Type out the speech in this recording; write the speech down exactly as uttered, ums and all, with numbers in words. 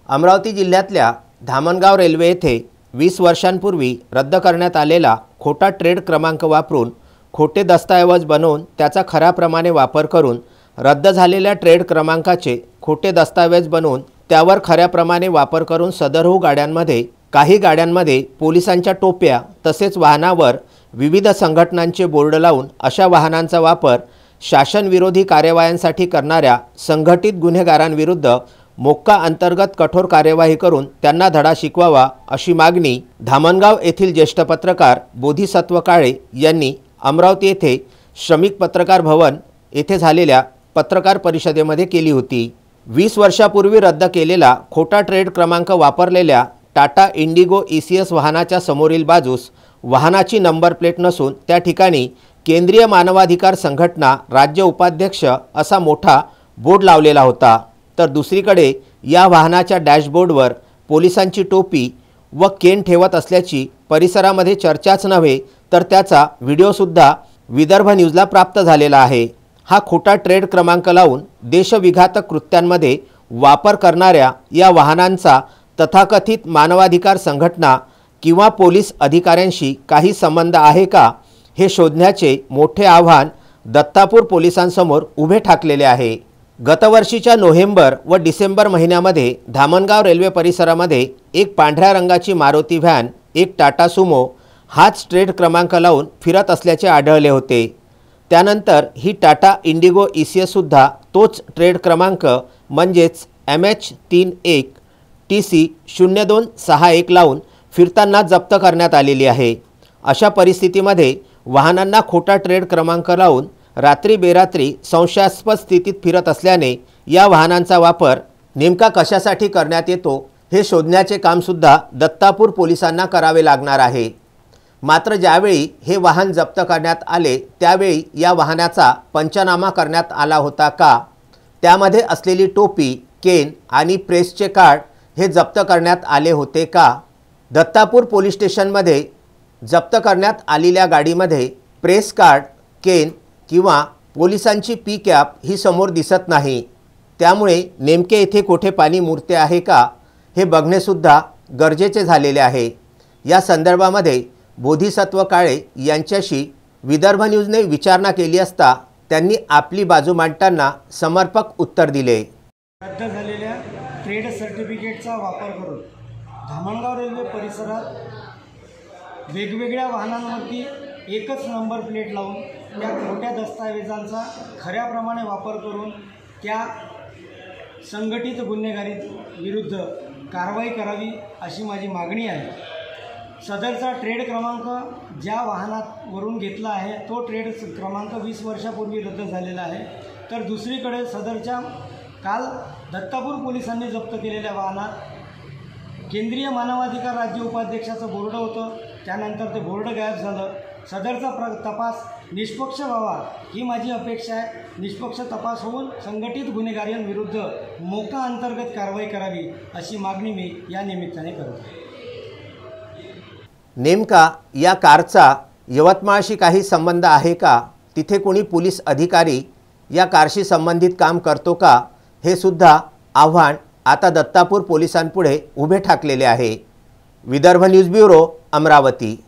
अमरावती जिल्ह्यातल्या धामणगाव रेल्वे येथे वीस वर्षांपूर्वी रद्द करण्यात आलेला खोटा ट्रेड क्रमांक वापरून खोटे दस्तऐवज बनवून त्याचा खऱ्याप्रमाणे वापर करून रद्द झालेल्या ट्रेड क्रमांकाचे खोटे दस्तऐवज बनवून त्यावर खऱ्याप्रमाणे वापर करून सदरहू गाड्यांमध्ये काही गाड्यांमध्ये पोलिसांच्या टोप्या तसेच वाहनावर विविध संघटनांचे बोर्ड लावून अशा वाहनांचा वापर शासनविरोधी कार्यवायांसाठी करणाऱ्या संघटित गुन्हेगारांविरुद्ध मोक्का अंतर्गत कठोर कार्यवाही करून त्यांना धडा शिकवावा अशी मागणी धामणगाव येथील ज्येष्ठ पत्रकार बोधिसत्व काळे यांनी अमरावती येथे श्रमिक पत्रकार भवन येथे झालेल्या पत्रकार परिषदेमध्ये केली होती। वीस वर्षापूर्वी रद्द केलेला खोटा ट्रेड क्रमांक वापरलेल्या Tata Indigo E C S वाहनाच्या समोरील बाजूस वाहनाची नंबर प्लेट नसून त्या ठिकाणी केंद्रीय मानवाधिकार संघटना राज्य उपाध्यक्ष असा मोठा बोर्ड लावलेला होता। तर दुसरीकडे या वाहनाच्या डॅशबोर्डवर पोलिसांची टोपी व केन ठेवत असल्याची परिसरामध्ये चर्चाच नव्हे तर त्याचा व्हिडिओसुद्धा विदर्भ न्यूजला प्राप्त झालेला आहे। हा खोटा ट्रेड क्रमांक लावून देशविघातक कृत्यांमध्ये वापर करणाऱ्या या वाहनांचा तथाकथित मानवाधिकार संघटना किंवा पोलीस अधिकाऱ्यांशी काही संबंध आहे का हे शोधण्याचे मोठे आव्हान दत्तापूर पोलिसांसमोर उभे ठाकलेले आहे। गतवर्षीच्या नोव्हेंबर व डिसेंबर महिन्यामध्ये धामणगाव रेल्वे परिसरामध्ये एक पांढऱ्या रंगाची मारुती व्हॅन एक टाटा सुमो हाच ट्रेड क्रमांक लावून फिरत असल्याचे आढळले होते। त्यानंतर ही Tata Indigo E C S सुद्धा तोच ट्रेड क्रमांक म्हणजेच एम एच तीन एक टी सी शून्य दोन सहा एक लावून फिरताना जप्त करण्यात आलेली आहे। अशा परिस्थितीमध्ये वाहनांना खोटा ट्रेड क्रमांक लावून रात्री बेरात्री संशयास्पद स्थितीत फिरत असल्याने या वाहनांचा वापर नेमका कशासाठी करण्यात येतो हे शोधण्याचे कामसुद्धा दत्तापूर पोलिसांना करावे लागणार आहे। मात्र ज्यावेळी हे वाहन जप्त करण्यात आले त्यावेळी या वाहनाचा पंचनामा करण्यात आला होता का, त्यामध्ये असलेली टोपी, केन आणि प्रेसचे कार्ड हे जप्त करण्यात आले होते का। दत्तापूर पोलीस स्टेशनमध्ये जप्त करण्यात आलेल्या गाडीमध्ये प्रेस कार्ड, केन किंवा पोलिसांची पी कॅप ही समोर दिसत नाही। त्यामुळे नेमके इथे कोठे पाणी मुरते आहे का हे बघणेसुद्धा गरजेचे झालेले आहे। या संदर्भामध्ये बोधिसत्व काळे यांच्याशी विदर्भ न्यूजने विचारणा केली असता त्यांनी आपली बाजू मांडताना समर्पक उत्तर दिले। रद्द झालेल्या ट्रेड सर्टिफिकेटचा वापर करून धामणगाव रेल्वे परिसरात वेगवेगळ्या वाहनांवरती एकच नंबर प्लेट लावून त्या खोट्या दस्तऐवजांचा खऱ्याप्रमाणे वापर करून त्या संघटित गुन्हेगारी विरुद्ध कारवाई करावी अशी माझी मागणी आहे। सदरचा ट्रेड क्रमांक ज्या वाहनावरून घेतला आहे तो ट्रेड क्रमांक वीस वर्षापूर्वी रद्द झालेला आहे। तर दुसरीकडे सदरच्या काल दत्तापूर पोलिसांनी जप्त केलेल्या वाहनात केंद्रीय मानवाधिकार राज्य उपाध्यक्षाचं बोर्ड होतं, त्यानंतर ते बोर्ड गायब झालं। सदरचा प्र तपास निष्पक्ष व्हावा ही माझी अपेक्षा आहे। निष्पक्ष तपास होऊन संघटित गुन्हेगारांविरुद्ध मोक्का अंतर्गत कारवाई करावी अशी मागणी मी या निमित्ताने करतो। नेमका या कारचा यवतमाळशी काही संबंध आहे का, तिथे कोणी पोलीस अधिकारी या कारशी संबंधित काम करतो का हे सुद्धा आव्हान आता दत्तापूर पोलिसांपुढे उभे ठाकलेले आहे। Vidarbha news bureau, Amravati.